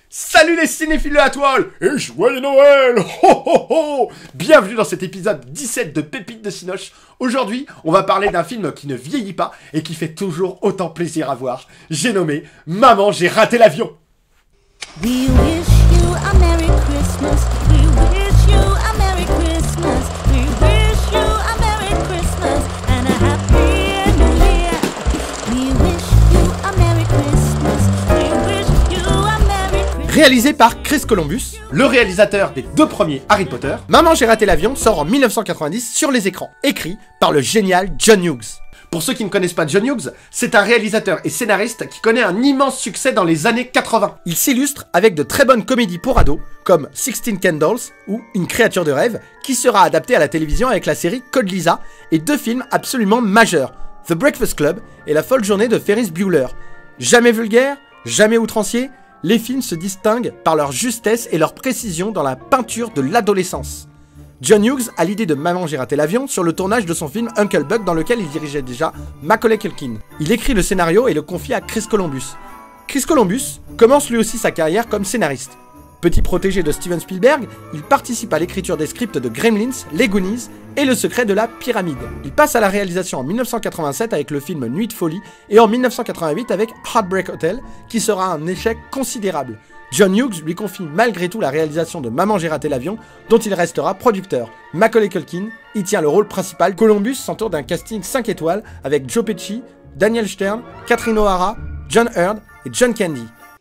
Salut les cinéphiles à toile et joyeux Noël. Ho ho ho. Bienvenue dans cet épisode 17 de Pépites de Cinoche. Aujourd'hui, on va parler d'un film qui ne vieillit pas et qui fait toujours autant plaisir à voir. J'ai nommé Maman, j'ai raté l'avion. We wish you a Merry Christmas. We wish you a Merry Christmas. We wish you a Merry Christmas and a Happy New Year. We wish you a Merry Christmas. We wish you a Merry Christmas. Réalisé par Chris Columbus, le réalisateur des deux premiers Harry Potter, Maman, j'ai raté l'avion sort en 1990 sur les écrans, écrit par le génial John Hughes. Pour ceux qui ne connaissent pas John Hughes, c'est un réalisateur et scénariste qui connaît un immense succès dans les années 80. Il s'illustre avec de très bonnes comédies pour ados, comme 16 Candles ou Une créature de rêve, qui sera adaptée à la télévision avec la série Code Lisa, et deux films absolument majeurs, The Breakfast Club et La folle journée de Ferris Bueller. Jamais vulgaire, jamais outrancier, les films se distinguent par leur justesse et leur précision dans la peinture de l'adolescence. John Hughes a l'idée de Maman, j'ai raté l'avion sur le tournage de son film Uncle Buck dans lequel il dirigeait déjà Macaulay Culkin. Il écrit le scénario et le confie à Chris Columbus. Chris Columbus commence lui aussi sa carrière comme scénariste. Petit protégé de Steven Spielberg, il participe à l'écriture des scripts de Gremlins, Les Goonies et Le secret de la pyramide. Il passe à la réalisation en 1987 avec le film Nuit de folie et en 1988 avec Heartbreak Hotel, qui sera un échec considérable. John Hughes lui confie malgré tout la réalisation de Maman, j'ai raté l'avion, dont il restera producteur. Macaulay Culkin y tient le rôle principal. Columbus s'entoure d'un casting 5 étoiles avec Joe Pesci, Daniel Stern, Catherine O'Hara, John Hurd et John Candy.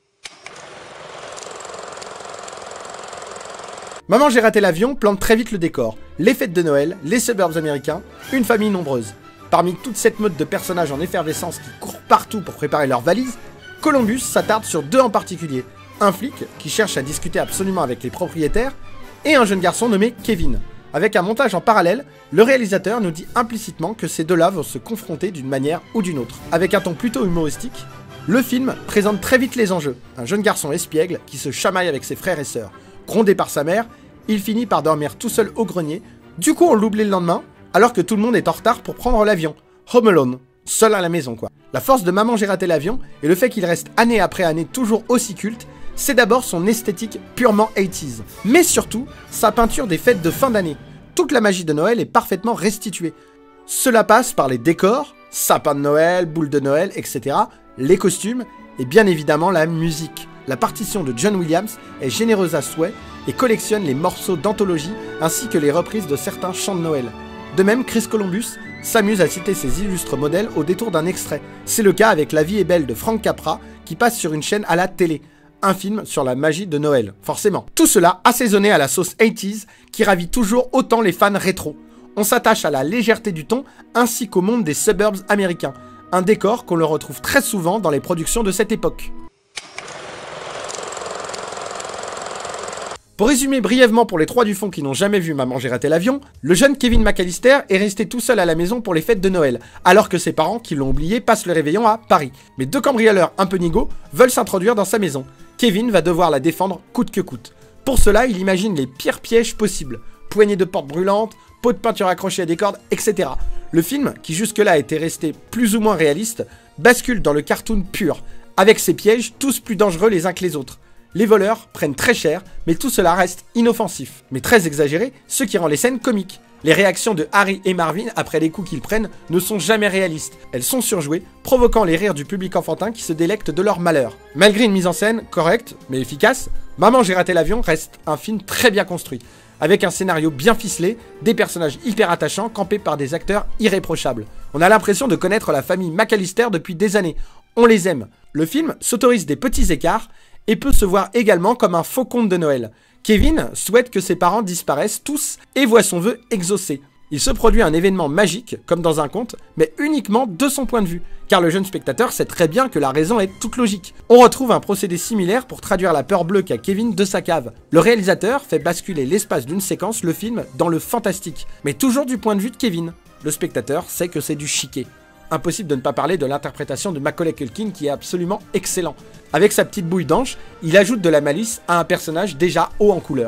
Maman, j'ai raté l'avion plante très vite le décor. Les fêtes de Noël, les suburbs américains, une famille nombreuse. Parmi toute cette meute de personnages en effervescence qui courent partout pour préparer leurs valises, Columbus s'attarde sur deux en particulier. Un flic qui cherche à discuter absolument avec les propriétaires et un jeune garçon nommé Kevin. Avec un montage en parallèle, le réalisateur nous dit implicitement que ces deux-là vont se confronter d'une manière ou d'une autre. Avec un ton plutôt humoristique, le film présente très vite les enjeux. Un jeune garçon espiègle qui se chamaille avec ses frères et sœurs. Grondé par sa mère, il finit par dormir tout seul au grenier. Du coup, on l'oublie le lendemain, alors que tout le monde est en retard pour prendre l'avion. Home Alone. Seul à la maison, quoi. La force de Maman, j'ai raté l'avion, et le fait qu'il reste année après année toujours aussi culte, c'est d'abord son esthétique purement 80s, mais surtout sa peinture des fêtes de fin d'année. Toute la magie de Noël est parfaitement restituée. Cela passe par les décors, sapins de Noël, boules de Noël, etc., les costumes et bien évidemment la musique. La partition de John Williams est généreuse à souhait et collectionne les morceaux d'anthologie ainsi que les reprises de certains chants de Noël. De même, Chris Columbus s'amuse à citer ses illustres modèles au détour d'un extrait. C'est le cas avec La vie est belle de Frank Capra qui passe sur une chaîne à la télé. Un film sur la magie de Noël, forcément. Tout cela assaisonné à la sauce 80s qui ravit toujours autant les fans rétro. On s'attache à la légèreté du ton ainsi qu'au monde des suburbs américains, un décor qu'on le retrouve très souvent dans les productions de cette époque. Pour résumer brièvement pour les trois du fond qui n'ont jamais vu Maman, j'ai raté l'avion, le jeune Kevin McAllister est resté tout seul à la maison pour les fêtes de Noël, alors que ses parents, qui l'ont oublié, passent le réveillon à Paris. Mais deux cambrioleurs un peu nigauds veulent s'introduire dans sa maison. Kevin va devoir la défendre coûte que coûte. Pour cela, il imagine les pires pièges possibles. Poignées de porte brûlantes, pots de peinture accrochés à des cordes, etc. Le film, qui jusque-là était resté plus ou moins réaliste, bascule dans le cartoon pur, avec ses pièges tous plus dangereux les uns que les autres. Les voleurs prennent très cher, mais tout cela reste inoffensif, mais très exagéré, ce qui rend les scènes comiques. Les réactions de Harry et Marvin après les coups qu'ils prennent ne sont jamais réalistes. Elles sont surjouées, provoquant les rires du public enfantin qui se délecte de leur malheur. Malgré une mise en scène correcte, mais efficace, Maman, j'ai raté l'avion reste un film très bien construit, avec un scénario bien ficelé, des personnages hyper attachants campés par des acteurs irréprochables. On a l'impression de connaître la famille McAllister depuis des années. On les aime. Le film s'autorise des petits écarts et peut se voir également comme un faux conte de Noël. Kevin souhaite que ses parents disparaissent tous et voit son vœu exaucé. Il se produit un événement magique, comme dans un conte, mais uniquement de son point de vue, car le jeune spectateur sait très bien que la raison est toute logique. On retrouve un procédé similaire pour traduire la peur bleue qu'a Kevin de sa cave. Le réalisateur fait basculer l'espace d'une séquence le film dans le fantastique, mais toujours du point de vue de Kevin. Le spectateur sait que c'est du chiquet. Impossible de ne pas parler de l'interprétation de Macaulay Culkin qui est absolument excellent. Avec sa petite bouille d'ange, il ajoute de la malice à un personnage déjà haut en couleur.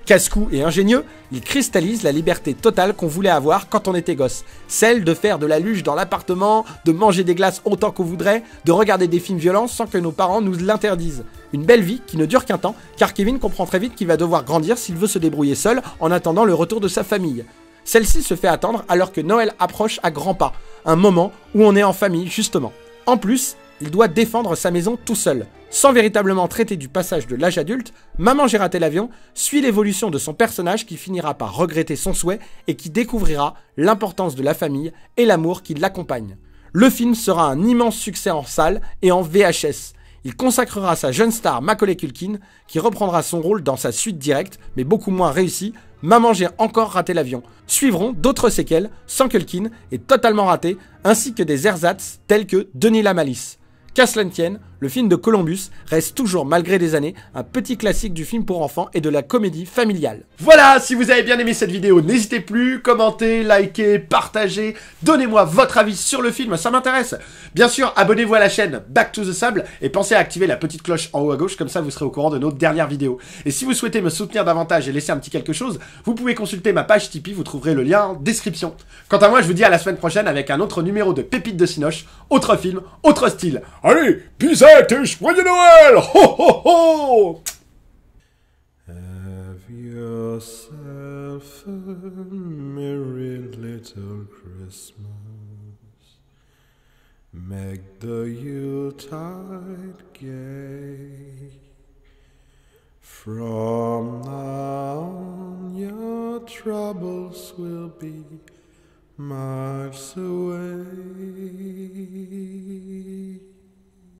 Casse-cou et ingénieux, il cristallise la liberté totale qu'on voulait avoir quand on était gosse. Celle de faire de la luge dans l'appartement, de manger des glaces autant qu'on voudrait, de regarder des films violents sans que nos parents nous l'interdisent. Une belle vie qui ne dure qu'un temps, car Kevin comprend très vite qu'il va devoir grandir s'il veut se débrouiller seul en attendant le retour de sa famille. Celle-ci se fait attendre alors que Noël approche à grands pas, un moment où on est en famille justement. En plus, il doit défendre sa maison tout seul. Sans véritablement traiter du passage de l'âge adulte, Maman j'ai raté l'avion suit l'évolution de son personnage qui finira par regretter son souhait et qui découvrira l'importance de la famille et l'amour qui l'accompagne. Le film sera un immense succès en salle et en VHS. Il consacrera sa jeune star Macaulay Culkin, qui reprendra son rôle dans sa suite directe, mais beaucoup moins réussie, Maman j'ai encore raté l'avion. Suivront d'autres séquelles, sans Culkin et totalement raté, ainsi que des ersatz tels que Denis la Malice. Qu'à cela ne tienne, le film de Columbus reste toujours, malgré des années, un petit classique du film pour enfants et de la comédie familiale. Voilà, si vous avez bien aimé cette vidéo, n'hésitez plus, commentez, likez, partagez, donnez-moi votre avis sur le film, ça m'intéresse. Bien sûr, abonnez-vous à la chaîne Back to the Sable et pensez à activer la petite cloche en haut à gauche, comme ça vous serez au courant de nos dernières vidéos. Et si vous souhaitez me soutenir davantage et laisser un petit quelque chose, vous pouvez consulter ma page Tipeee, vous trouverez le lien en description. Quant à moi, je vous dis à la semaine prochaine avec un autre numéro de Pépites de Cinoche, autre film, autre style. Allez, pisette et joyeux Noël! Ho ho ho! Have yourself a merry little Christmas. Make the Yuletide gay. From now on, your troubles will be miles away.